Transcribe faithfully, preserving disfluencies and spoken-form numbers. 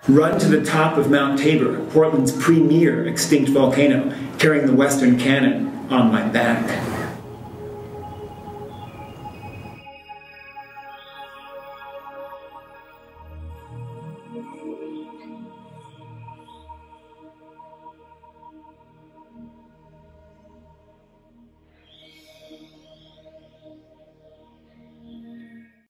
Run to the top of Mount Tabor, Portland's premier extinct volcano, carrying the Western Cannon on my back.